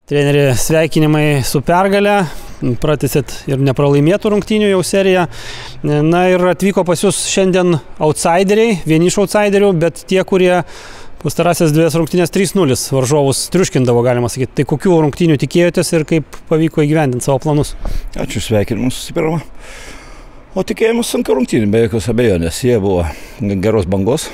Treneri, sveikinimai su pergale, pratęsėt ir nepralaimėtų rungtynių jau seriją. Na ir atvyko pas jūs šiandien outsideriai, vieni iš outsiderių, bet tie, kurie pastarąsias dviejas rungtynės 3-0 varžovus triuškindavo, galima sakyti. Tai kokių rungtynių tikėjotės ir kaip pavyko įgyvendinti savo planus? Ačiū, sveikinimus susipirma. O tikėjimus sunku rungtynių, be jokios abejonės. Jie buvo geros bangos.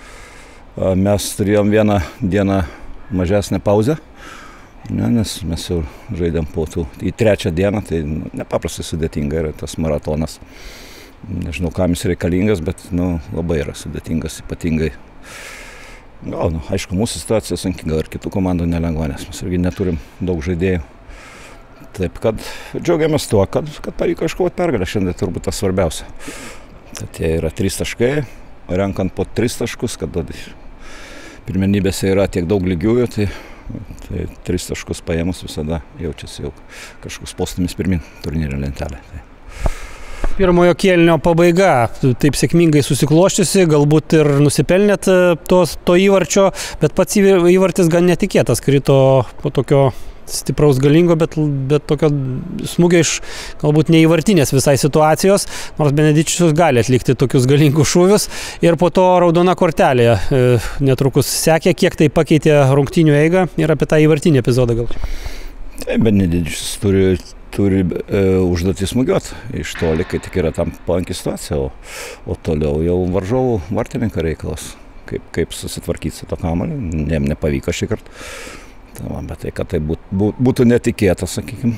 Mes turėjom vieną dieną mažesnę pauzę. Nes mes jau žaidėm po tų į trečią dieną, tai nepaprastai sudėtinga yra tas maratonas. Nežinau, kam jis reikalingas, bet labai yra sudėtingas, ypatingai. Gal, aišku, mūsų situacija sunki, gal ir kitų komandų nelengva, nes mes irgi neturim daug žaidėjų. Taip, kad džiaugiamės tuo, kad pavyko iškovoti pergalę, šiandien turbūt tas svarbiausia. Tad jie yra 3 taškai, renkant po 3 taškus, kad pirmenybėse yra tiek daug lygiųjų, tai 3 taškus paėmus visada jaučiasi jau kažkoks postūmis pirmin turnyro lentelė. Pirmojo kėlinio pabaiga taip sėkmingai susikloščiusi, galbūt ir nusipelnėt to įvarčio, bet pats įvartis gan netikėtas, krito po tokio stipraus galingo, bet tokio smūgio iš galbūt neįvartinės visai situacijos, nors Benedičius gali atlikti tokius galingus šūvius. Ir po to raudona kortelė netrukus sekė, kiek tai pakeitė rungtynių eigą ir apie tą įvartinį epizodą gal. Tai Benedičius turi užduotį smūgiuoti iš toli, kai tik yra tam palanki situacija, o toliau jau varžovų vartininko reikalas, kaip susitvarkyti su to kamuoliu, jam nepavyko šį kartą. Bet tai, kad tai būtų netikėta, sakykime,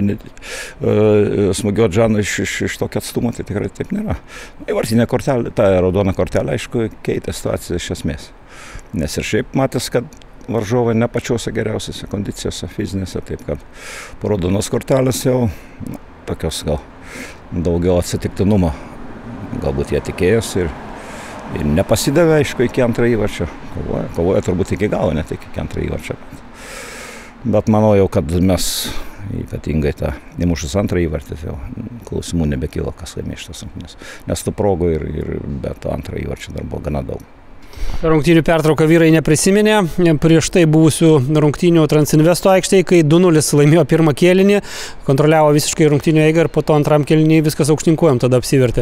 smūgiuoti Žanui iš tokio atstumo, tai tikrai taip nėra. Įvartinė kortelė, ta raudona kortelė, aišku, keitė situaciją iš esmės. Nes ir šiaip matęs, kad varžovai ne pačiose geriausiose kondicijose fizinėse, taip kad po raudonos kortelės jau tokios gal daugiau atsitiktinumo. Galbūt jie tikėjosi ir nepasidavė, aišku, iki antrą įvarčio. Kovoja turbūt iki galo, ne tik iki antrą įvarčio. Bet manau jau, kad mes ypatingai tą įmušus antrą įvartį, jau klausimų nebekyla, kas laimės šitas rungtynes. Nes tų progų ir be to antrą įvarčio dar buvo gana daug. Rungtynių pertrauką vyrai neprisiminė. Prieš tai buvusių rungtynių Transinvesto aikštėje, kai 2-0 laimėjo pirmą kėlinį, kontroliavo visiškai rungtynių eigą ir po to antram kėlinį viskas aukštinkojom tada apsivertė.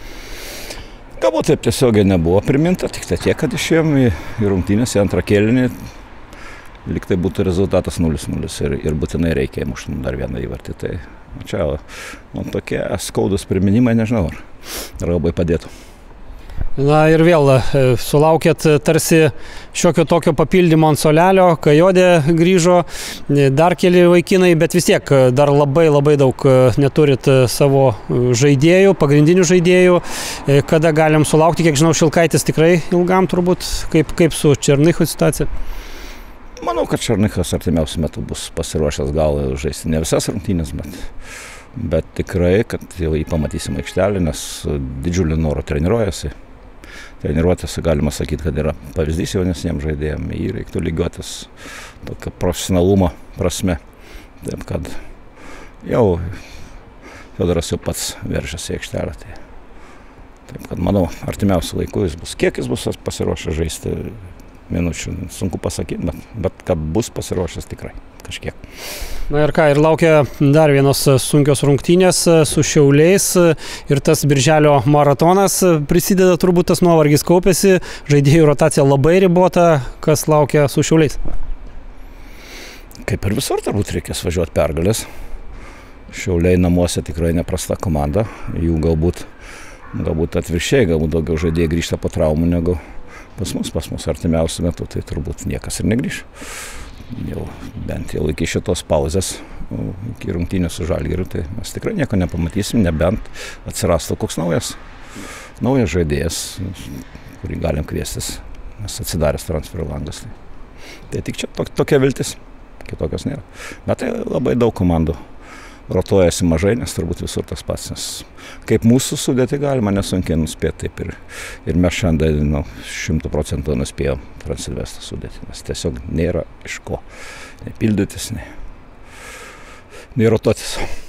Galbūt taip tiesiogiai nebuvo priminta, tik tiek, kad išėjom į rungtynės į antrą kėlinį. Lyg tai būtų rezultatas 0-0 ir būtinai reikia įmušti dar vieną įvartį. Tai čia tokie skaudus priminimai, nežinau, ar labai padėtų. Na ir vėl sulaukėt tarsi šiokio tokio papildymo ant suolelio, Kajodė grįžo, dar keli vaikinai, bet vis tiek dar labai daug neturit savo žaidėjų, pagrindinių žaidėjų. Kada galim sulaukti, kiek žinau, Šilkaitis tikrai ilgam turbūt, kaip su Černychu situacija? Manau, kad Černychas artimiausiu metu bus pasiruošęs gal žaisti ne visas rungtynės, bet tikrai, kad jau jį pamatysim aikštelį, nes didžiulį norą treniruojasi. Treniruotėse galima sakyti, kad yra pavyzdys jaunesniems žaidėjams, jį reiktų lygiuotis tokio profesionalumo prasme. Taip, kad jau Fiodoras jau pats veržiasi į aikštelę. Taip, kad manau, artimiausiu laiku jis bus. Kiek jis bus pasiruošęs žaisti minučių, sunku pasakyti, bet kad bus pasiruošęs tikrai kažkiek. Na ir ką, ir laukia dar vienos sunkios rungtynės su Šiauliais ir tas birželio maratonas prisideda, turbūt tas nuovargis kaupėsi, žaidėjų rotacija labai ribota, kas laukia su Šiauliais? Kaip ir visur turbūt reikės važiuoti pergalės. Šiauliai namuose tikrai neprasta komanda, jų galbūt atvirkščiai, galbūt daugiau žaidėjai grįžta po traumų negu pas mus artimiausiu metu, tai turbūt niekas ir negrįš. Bent jau iki šitos pauzės, iki rungtynių su Žalgiriu, tai mes tikrai nieko nepamatysim, nebent atsirastų koks naujas žaidėjas, kurį galim kviestis, nes atsidaręs transferų langas. Tai tik čia tokia viltis, kitokios nėra. Bet tai labai daug komandų rotuojasi mažai, nes turbūt visur tas pats, nes kaip mūsų sudėti galima nesunkiai nuspėti, taip ir mes šiandien 100% nuspėjom Transinvesto sudėti, nes tiesiog nėra iš ko nei pildytis, nei rotuotis.